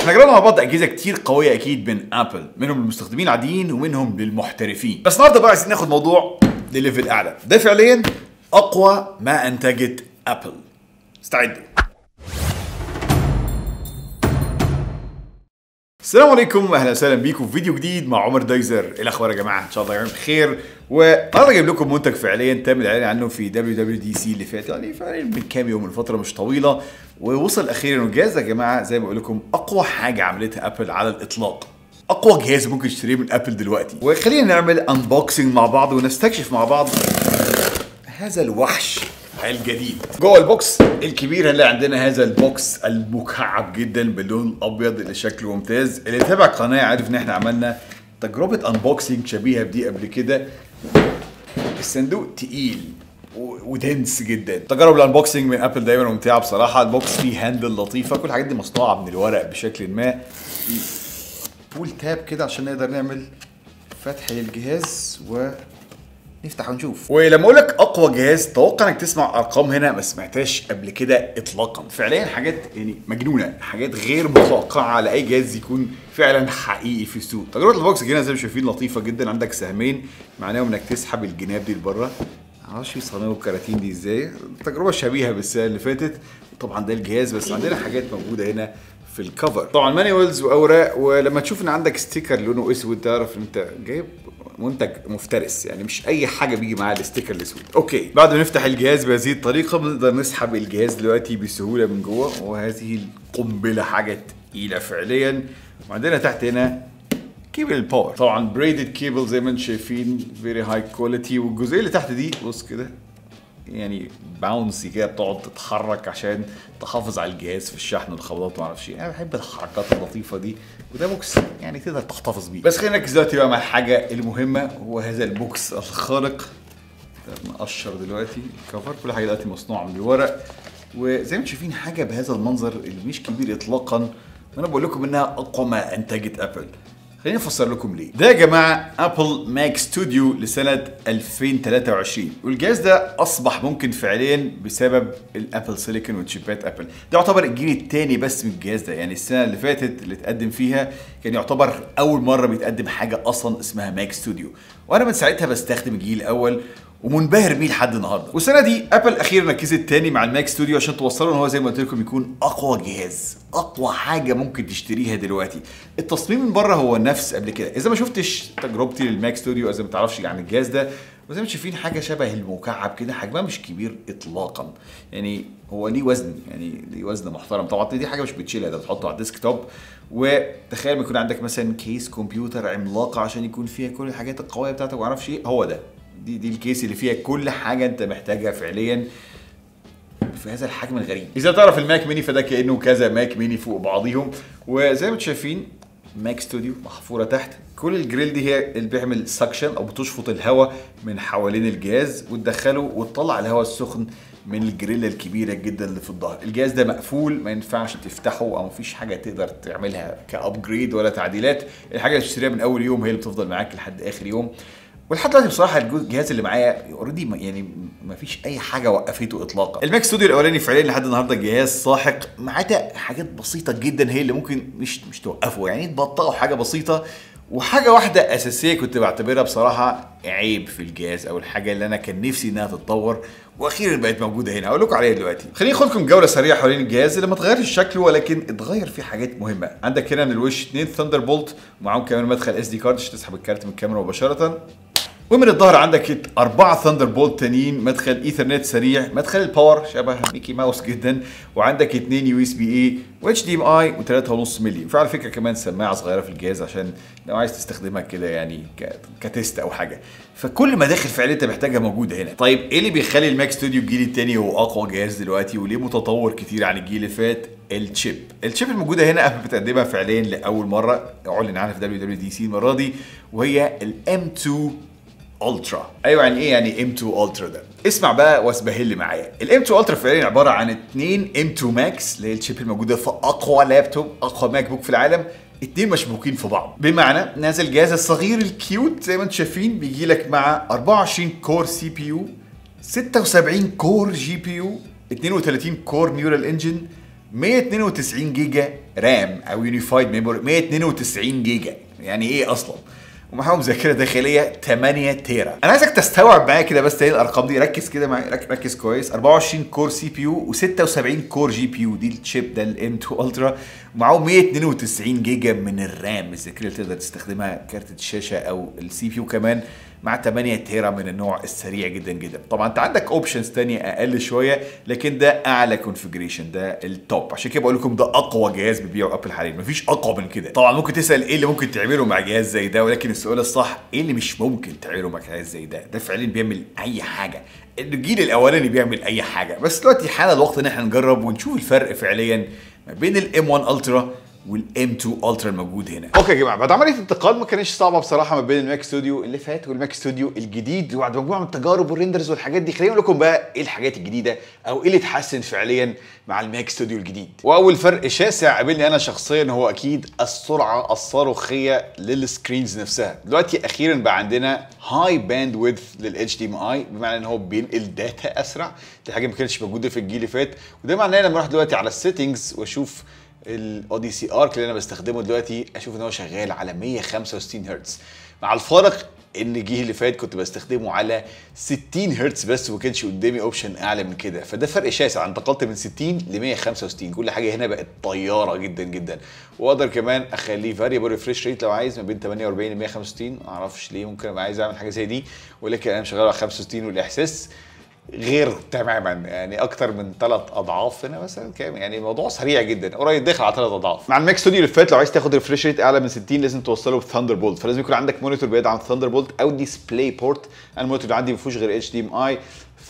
احنا جربنا مع بعض اجهزه كتير قويه اكيد من ابل، منهم للمستخدمين العاديين ومنهم للمحترفين. بس النهارده بقى عايزين ناخد موضوع لليفل اعلى، ده فعليا اقوى ما انتجت ابل. استعدوا. السلام عليكم واهلا وسهلا بيكم في فيديو جديد مع عمر دايزر. ايه الاخبار يا جماعه؟ ان شاء الله يعمل بخير. والنهارده جايب لكم منتج فعليا تم الاعلان عنه في WWDC اللي فات، يعني فعليا من كام يوم، من فتره مش طويله، ووصل اخيرا. والجهاز يا جماعه زي ما بقول لكم اقوى حاجه عملتها ابل على الاطلاق، اقوى جهاز ممكن تشتريه من ابل دلوقتي. وخلينا نعمل انبوكسنج مع بعض ونستكشف مع بعض هذا الوحش الجديد. جوه البوكس الكبير هنلاقي عندنا هذا البوكس المكعب جدا باللون الابيض اللي شكله ممتاز. اللي تابع القناه عارف ان احنا عملنا تجربه انبوكسنج شبيهه بدي قبل كده. الصندوق تقيل ودنس جدا. تجارب الانبوكسنج من ابل دايما ممتعه بصراحه. البوكس فيه هاندل لطيفه، كل الحاجات دي مصنوعه من الورق بشكل ما. بول تاب كده عشان نقدر نعمل فتح للجهاز نفتح ونشوف. ولما اقول لك اقوى جهاز توقع انك تسمع ارقام هنا ما سمعتهاش قبل كده اطلاقا. فعليا حاجات يعني مجنونه، حاجات غير متوقعه على اي جهاز يكون فعلا حقيقي في السوق. تجربه البوكس هنا زي ما شايفين لطيفه جدا. عندك سهمين معناهم انك تسحب الجناب دي لبره. معرفش بيصمموا الكراتين دي ازاي، تجربه شبيهه بالسنه اللي فاتت. طبعا ده الجهاز، بس عندنا حاجات موجوده هنا في الكفر، طبعا مانيوالز واوراق. ولما تشوف ان عندك ستيكر لونه اسود تعرف ان انت جايب منتج مفترس، يعني مش اي حاجه بيجي معاه الستيكر الاسود. اوكي، بعد ما نفتح الجهاز بهذه الطريقه بنقدر نسحب الجهاز دلوقتي بسهوله من جوه. وهذه القنبله حاجه تقيله فعليا. وعندنا تحت هنا كيبل الباور، طبعا بريدد كيبل زي ما انتم شايفين، فيري هاي كواليتي. والجزئيه اللي تحت دي بص كده يعني باونسي كده، بتقعد تتحرك عشان تحافظ على الجهاز في الشحن والخبطات وما اعرفش ايه. انا بحب الحركات اللطيفه دي، وده بوكس يعني تقدر تحتفظ بيه. بس خلينا نركز دلوقتي بقى مع الحاجه المهمه، هو هذا البوكس الخارق. نقشر دلوقتي الكفر، كل حاجه دلوقتي مصنوعه من الورق. وزي ما انتم شايفين حاجه بهذا المنظر اللي مش كبير اطلاقا، وانا بقول لكم انها اقوى ما انتجت ابل. خليني افسر لكم ليه. ده يا جماعه ابل ماك ستوديو لسنه 2023، والجهاز ده اصبح ممكن فعليا بسبب الابل سيليكون وتشيبات ابل. ده يعتبر الجيل الثاني بس من الجهاز ده، يعني السنه اللي فاتت اللي اتقدم فيها كان يعتبر اول مره بيتقدم حاجه اصلا اسمها ماك ستوديو، وانا من ساعتها بستخدم الجيل الاول ومنبهر بيه لحد النهارده. والسنه دي ابل اخيرا ركزت تاني مع الماك ستوديو عشان توصلوا ان هو زي ما قلت لكم يكون اقوى جهاز، اقوى حاجه ممكن تشتريها دلوقتي. التصميم من بره هو نفس قبل كده. اذا ما شفتش تجربتي للماك ستوديو، اذا ما تعرفش عن الجهاز ده، وزي ما شايفين حاجه شبه المكعب كده، حجمها مش كبير اطلاقا. يعني هو ليه وزن، يعني ليه وزن محترم. طبعا دي حاجه مش بتشيلها، ده بتحطه على الديسك توب. وتخيل ما يكون عندك مثلا كيس كمبيوتر عملاقه عشان يكون فيها كل الحاجات القويه بتاعتك وما اعرفش ايه. هو ده، دي الكيس اللي فيها كل حاجه انت محتاجها فعليا في هذا الحجم الغريب. اذا تعرف الماك ميني فده كانه كذا ماك ميني فوق بعضيهم. وزي ما انتم شايفين ماك ستوديو محفوره تحت. كل الجريل دي هي اللي بيعمل سكشن او بتشفط الهواء من حوالين الجهاز وتدخله وتطلع الهواء السخن من الجريلا الكبيره جدا اللي في الظهر. الجهاز ده مقفول، ما ينفعش تفتحه او مفيش حاجه تقدر تعملها كابجريد ولا تعديلات. الحاجه اللي تشتريها من اول يوم هي اللي بتفضل معاك لحد اخر يوم. ولحد دلوقتي بصراحه الجهاز اللي معايا اوريدي يعني ما فيش اي حاجه وقفته اطلاقا. الماك ستوديو الاولاني فعليا لحد النهارده جهاز ساحق، ما عدا حاجات بسيطه جدا هي اللي ممكن مش توقفه، يعني تبطئوا حاجه بسيطه. وحاجه واحده اساسيه كنت بعتبرها بصراحه عيب في الجهاز، او الحاجه اللي انا كان نفسي انها تتطور واخيرا بقت موجوده هنا، هقول لكم عليها دلوقتي. خليني اخدكم جوله سريعه حوالين الجهاز اللي ما اتغيرش شكله ولكن اتغير فيه حاجات مهمه. عندك هنا من الوش 2 ثاندر بولت ومعاهم كمان مدخل اس دي كارد عشان تسحب الكارت من الكاميرا مباشره. ومن الظهر عندك 4 ثاندر بولت تانيين، مدخل ايثرنت سريع، مدخل الباور شبه ميكي ماوس جدا، وعندك 2 يو اس بي اي واتش دي ام اي و3.5 مللي. وعلى فكره كمان سماعه صغيره في الجهاز عشان لو عايز تستخدمها كده يعني كتيست او حاجه. فكل مداخل فعليا انت محتاجها موجوده هنا. طيب ايه اللي بيخلي الماك ستوديو الجيل الثاني هو اقوى جهاز دلوقتي وليه متطور كتير عن الجيل اللي فات؟ الشيب الموجوده هنا ابل بتقدمها فعليا لاول مره، اعلن عنها في WWDC المره دي، وهي الM2 الترا. ايوه يعني ايه يعني M2 الترا ده؟ اسمع بقى واسبهل معايا. الM2 الترا فعليا عباره عن 2 M2 ماكس اللي هي الشيب الموجوده في اقوى لابتوب، اقوى ماك بوك في العالم، 2 مشبوكين في بعض. بمعنى ان هذا الجهاز الصغير الكيوت زي ما انتم شايفين بيجي لك مع 24 كور سي بي يو، 76 كور جي بي يو، 32 كور نيورال انجن، 192 جيجا رام او يونيفايد ميموري، 192 جيجا يعني ايه اصلا، ومعاهم ذاكره داخليه 8 تيرا. انا عايزك تستوعب معايا كده بس تاني الارقام دي، ركز كده معايا، ركز كويس. 24 كور سي بي يو و76 كور جي بي يو، دي الشيب ده الام 2 الترا، ومعاهم 192 جيجا من الرام، الذاكره اللي تقدر تستخدمها كارت الشاشه او السي بي يو كمان، مع 8 تيرا من النوع السريع جدا جدا. طبعا انت عندك اوبشنز تانية اقل شويه، لكن ده اعلى كونفيجريشن، ده التوب. عشان كده بقول لكم ده اقوى جهاز بيبيعه ابل حاليا، مفيش اقوى من كده. طبعا ممكن تسال ايه اللي ممكن تعمله مع جهاز زي ده، ولكن السؤال الصح ايه اللي مش ممكن تعمله مع جهاز زي ده. ده فعليا بيعمل اي حاجه، الجيل الاولاني بيعمل اي حاجه، بس دلوقتي حان الوقت ان احنا نجرب ونشوف الفرق فعليا ما بين الام 1 الترا والام 2 الترا الموجود هنا. اوكي يا جماعه، بعد عمليه الانتقال ما كانش صعبه بصراحه ما بين الماك ستوديو اللي فات والماك ستوديو الجديد، وبعد مجموعه من التجارب والريندرز والحاجات دي، خليني اقول لكم بقى ايه الحاجات الجديده او ايه اللي اتحسن فعليا مع الماك ستوديو الجديد. واول فرق شاسع قابلني انا شخصيا هو اكيد السرعه الصاروخيه للسكرينز نفسها. دلوقتي اخيرا بقى عندنا هاي باند ويدث للاتش دي ام اي، بمعنى ان هو بينقل داتا اسرع، دي حاجه ما كانتش موجوده في الجيل اللي فات. وده معناه لما اروح دلوقتي على السيتنجز واشوف الاوديسي ارك اللي انا بستخدمه دلوقتي، اشوف ان هو شغال على 165 هرتز، مع الفارق ان الجيل اللي فات كنت بستخدمه على 60 هرتز بس، وما كانش قدامي اوبشن اعلى من كده. فده فرق شاسع، انتقلت من 60 ل 165، كل حاجه هنا بقت طياره جدا جدا. واقدر كمان اخليه فاريبل ريفريش ريت لو عايز ما بين 48 ل 165، ما اعرفش ليه، ممكن ابقى عايز اعمل حاجه زي دي، ولكن انا شغال على 65 والاحساس غير تماما، يعني اكتر من 3 اضعاف هنا مثلا كام، يعني الموضوع سريع جدا، قريب داخل على 3 اضعاف. مع الماك ستوديو اللي فات لو عايز تاخد ريفريش ريت اعلى من 60 لازم توصله بثاندر بولت، فلازم يكون عندك مونيتور بيدعم ثاندر بولت او ديسبلاي بورت. انا المونيتور اللي عندي ما فيهوش غير اتش دي ام اي،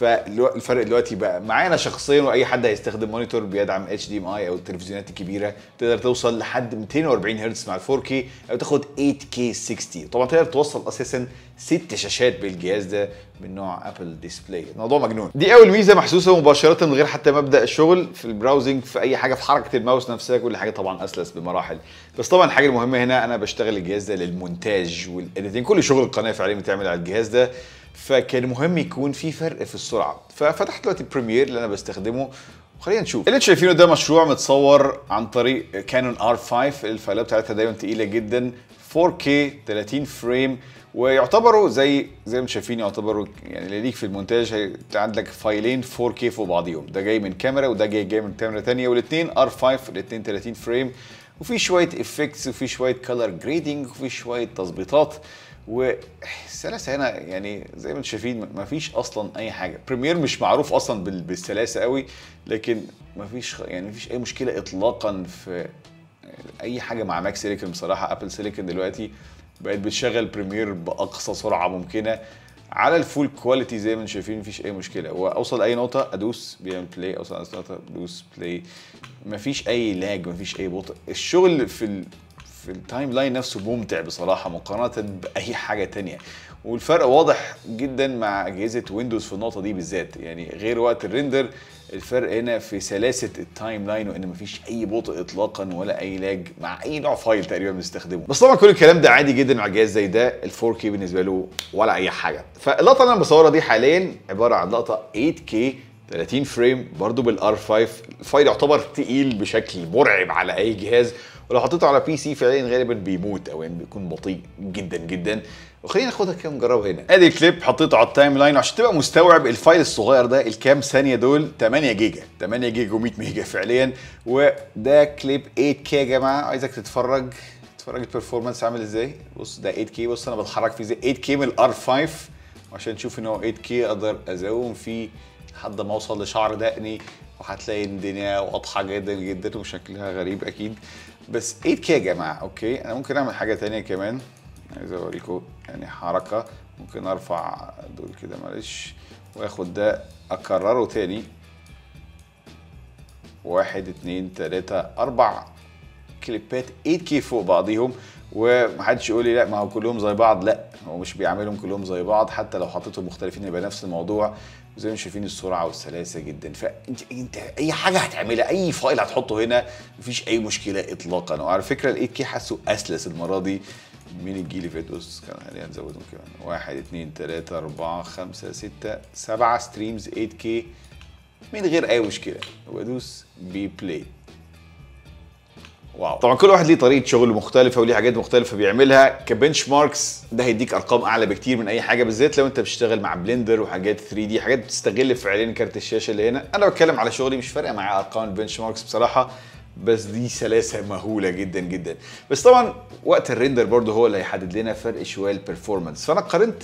فالفرق دلوقتي بقى معانا شخصيا، واي حد هيستخدم مونيتور بيدعم اتش دي ام اي او التلفزيونات الكبيره تقدر توصل لحد 240 هرتز مع ال 4K او تاخد 8K 60. طبعا تقدر توصل اساسا 6 شاشات بالجهاز ده من نوع ابل ديسبلاي، الموضوع مجنون. دي اول ميزه محسوسه مباشره من غير حتى مبدا الشغل في البراوزنج، في اي حاجه، في حركه الماوس نفسها، كل حاجه طبعا اسلس بمراحل. بس طبعا الحاجه المهمه هنا انا بشتغل الجهاز ده للمونتاج والاديتنج، كل شغل القناه فعليا بتعمل على الجهاز ده، فكان مهم يكون في فرق في السرعه. ففتحت دلوقتي بريمير اللي انا بستخدمه وخلينا نشوف اللي انتوا شايفينه. ده مشروع متصور عن طريق كانون R5، الفايلات بتاعتها دايما تقيله جدا، 4K 30 فريم، ويعتبروا زي ما انتم شايفين، يعتبروا يعني اللي ليك في المونتاج عندك فايلين 4K فوق بعضيهم، ده جاي من كاميرا وده جاي من كاميرا ثانيه، والاثنين R5 الاثنين 30 فريم، وفي شويه افكتس وفي شويه كلر جريدنج وفي شويه تظبيطات، والسلاسه هنا يعني زي ما انتم شايفين مفيش اصلا اي حاجه. بريمير مش معروف اصلا بالسلاسه قوي، لكن مفيش اي مشكله اطلاقا في اي حاجه مع ماك سيليكون. بصراحه ابل سيليكون دلوقتي بقت بتشغل بريمير باقصى سرعه ممكنه على الفول كواليتي زي ما انتم شايفين، مفيش اي مشكله. واوصل اي نقطه ادوس بيعمل بلاي، اوصل اي نقطه ادوس بلاي، مفيش اي لاج، مفيش اي بطء. الشغل في التايم لاين نفسه ممتع بصراحه مقارنه باي حاجه تانية، والفرق واضح جدا مع اجهزه ويندوز في النقطه دي بالذات، يعني غير وقت الريندر الفرق هنا في سلاسه التايم لاين، وان مفيش اي بطء اطلاقا ولا اي لاج مع اي نوع فايل تقريبا بنستخدمه. بس طبعا كل الكلام ده عادي جدا مع جهاز زي ده، ال 4K بالنسبه له ولا اي حاجه. فاللقطه اللي انا بصورها دي حاليا عباره عن لقطه 8K 30 فريم برضو بالار 5، الفايل يعتبر تقيل بشكل مرعب على اي جهاز، ولو حطيته على بي سي فعليا غالبا بيموت او يعني بيكون بطيء جدا جدا. وخلينا ناخدها كده نجربها هنا. ادي كليب حطيته على التايم لاين عشان تبقى مستوعب الفايل الصغير ده الكام ثانيه دول، 8 جيجا و100 ميجا فعليا. وده كليب 8K يا جماعه، عايزك تتفرج البرفورمانس عامل ازاي. بص ده 8K، بص انا بتحرك فيه زي 8K من الار 5، وعشان تشوف ان هو 8K اقدر ازوم فيه لحد ما اوصل لشعر دقني، وهتلاقي الدنيا واضحه جدا جدا وشكلها غريب اكيد. بس 8K يا جماعه. اوكي انا ممكن اعمل حاجه ثانيه كمان، عايز اوريكم يعني حركه. ممكن ارفع دول كده معلش، واخد ده اكرره تاني، 1 2 3 4 كليبات 8K فوق بعضيهم. ومحدش يقول لي لا ما هو كلهم زي بعض، لا هو مش بيعملهم كلهم زي بعض، حتى لو حطيتهم مختلفين يبقى نفس الموضوع. وزي ما شايفين السرعه والسلاسه جدا، فانت اي حاجه هتعملها، اي فايل هتحطه هنا مفيش اي مشكله اطلاقا. وعلى فكره ال 8K حاسه اسلس المره دي من الجيل اللي فات. بص خلينا نزودهم كمان، 1 2 3 4 5 6 7 ستريمز 8K من غير اي مشكله، وادوس بي بلاي. واو. طبعا كل واحد ليه طريقه شغل مختلفه وليه حاجات مختلفه بيعملها كبنش ماركس. ده هيديك ارقام اعلى بكتير من اي حاجه، بالذات لو انت بتشتغل مع بلندر وحاجات 3 دي، حاجات بتستغل فعليا كارت الشاشه اللي هنا. انا بتكلم على شغلي، مش فارقه معايا ارقام البنش ماركس بصراحه، بس دي سلاسه مهوله جدا جدا. بس طبعا وقت الريندر برضه هو اللي هيحدد لنا فرق شويه البرفورمانس. فانا قارنت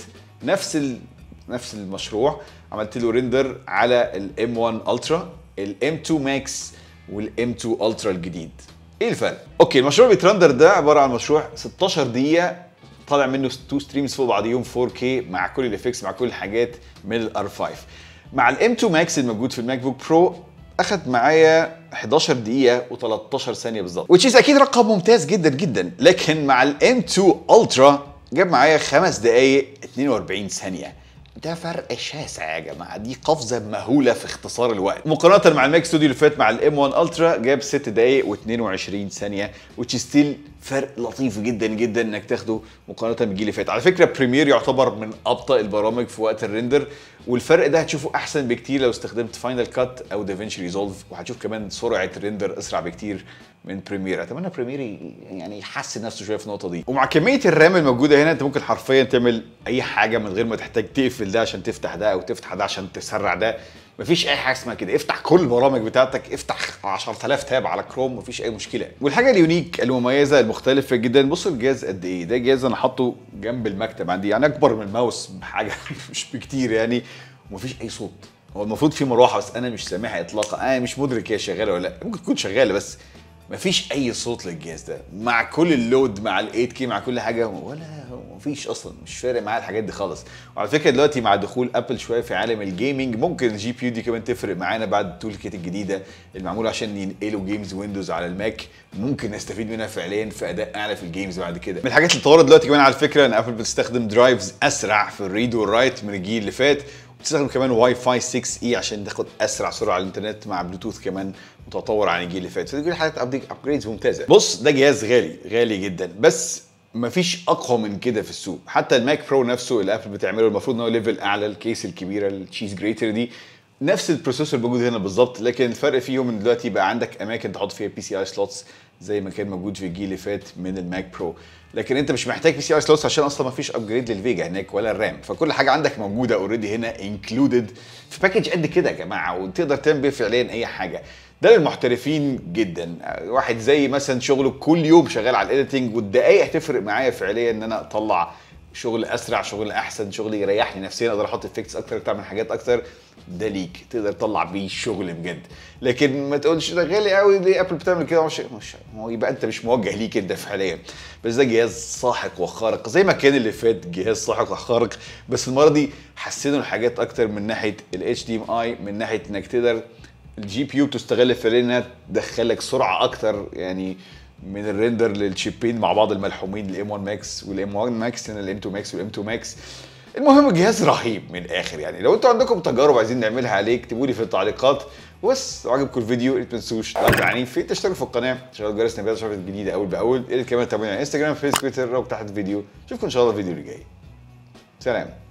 نفس المشروع، عملت له ريندر على الام 1 الترا، الام 2 ماكس والام 2 الترا الجديد. ايه الفرق؟ اوكي، المشروع بيترندر ده عباره عن مشروع 16 دقيقه طالع منه 2 ستريمز فوق بعضيهم 4K مع كل الافكتس مع كل الحاجات من الار 5. مع الام 2 ماكس الموجود في الماك بوك برو اخد معايا 11 دقيقه و13 ثانيه بالظبط، which is اكيد رقم ممتاز جدا جدا. لكن مع الام 2 الترا جاب معايا 5 دقائق 42 ثانيه. ده فرق شاسع يا جماعه، دي قفزه مهوله في اختصار الوقت مقارنه مع الماك ستوديو اللي فات مع الام 1 الترا جاب 6 دقائق و22 ثانيه، which is still فرق لطيف جدا جدا انك تاخده مقارنه بالجيل اللي فات. على فكره بريمير يعتبر من ابطا البرامج في وقت الريندر، والفرق ده هتشوفه احسن بكتير لو استخدمت فاينل كات او دافينشي ريزولف، وهتشوف كمان سرعه الريندر اسرع بكتير من بريمير. اتمنى بريمير يعني يحسن نفسه شويه في النقطه دي. ومع كميه الرام الموجوده هنا انت ممكن حرفيا تعمل اي حاجه من غير ما تحتاج تقفل ده عشان تفتح ده او تفتح ده عشان تسرع ده. مفيش اي حاجه اسمها كده، افتح كل البرامج بتاعتك، افتح 10000 تاب على كروم، مفيش اي مشكله. والحاجه اليونيك المميزه المختلفه جدا، بص الجهاز قد ايه. ده جهاز انا حاطه جنب المكتب عندي، يعني اكبر من الماوس بحاجه مش بكتير يعني، ومفيش اي صوت. هو المفروض في مروحه بس انا مش سامعها اطلاقا، انا مش مدرك هي شغاله ولا لا، ممكن تكون شغاله بس مفيش اي صوت للجهاز ده مع كل اللود مع ال 8K مع كل حاجه، ولا مفيش اصلا، مش فارق معايا الحاجات دي خالص. وعلى فكره دلوقتي مع دخول ابل شويه في عالم الجيمنج ممكن الجي بي يو دي كمان تفرق معانا بعد التول كيت الجديده المعموله عشان ينقلوا جيمز ويندوز على الماك، ممكن نستفيد منها فعليا في اداء اعلى في الجيمز بعد كده. من الحاجات اللي اتطورت دلوقتي كمان على فكره ان ابل بتستخدم درايفز اسرع في الريد والرايت من الجيل اللي فات، وبتستخدم كمان واي فاي 6 اي عشان تاخد اسرع سرعه على الانترنت مع بلوتوث كمان متطور عن الجيل اللي فات. فدي كل حاجات ابجريدز ممتازه. بص ده جهاز غالي جدا، بس مفيش اقوى من كده في السوق. حتى الماك برو نفسه اللي ابل بتعمله المفروض ان هو ليفل اعلى، الكيس الكبيره التشيز جريتر دي نفس البروسيسور موجود هنا بالظبط، لكن الفرق فيهم ان دلوقتي بقى عندك اماكن تحط فيها بي سي اي سلوتس زي ما كان موجود في الجيل اللي فات من الماك برو. لكن انت مش محتاج بي سي اي سلوتس عشان اصلا ما فيش ابجريد للفيجا هناك ولا الرام، فكل حاجه عندك موجوده اوريدي هنا انكلودد في باكج قد كده يا جماعه، وتقدر تعمل بيه فعليا اي حاجه. ده للمحترفين جدا، واحد زي مثلا شغله كل يوم شغال على الايديتنج والدقايق هتفرق معايا فعليا ان انا اطلع شغل اسرع، شغل احسن، شغل يريحني نفسيا، اقدر احط افكتس اكتر، تعمل حاجات اكتر. ده ليك تقدر تطلع بيه شغل بجد. لكن ما تقولش ده غالي قوي ليه ابل بتعمل كده، مش هو يبقى انت مش موجه ليك انت فعليا. بس ده جهاز ساحق وخارق زي ما كان اللي فات جهاز ساحق وخارق، بس المره دي حسنوا الحاجات اكتر من ناحيه الاتش دي ام اي، من ناحيه انك تقدر الجي بي يو بتستغل فعليا انها تدخلك سرعه اكتر، يعني من الريندر للشيبين مع بعض الملحومين الام 1 ماكس والام 1 ماكس هنا الام 2 ماكس والام 2 ماكس. المهم الجهاز رهيب من الاخر يعني. لو انتوا عندكم تجارب عايزين نعملها عليه اكتبوا لي في التعليقات. بس لو عجبكم الفيديو ما تنسوش لايك عنيف، تشتركوا في القناه، تشغلوا الجرس نبيات شغلات جديده اول باول، كمان تابعوني على انستجرام فيسبوك تويتر وتحت الفيديو. اشوفكم ان شاء الله الفيديو اللي جاي. سلام.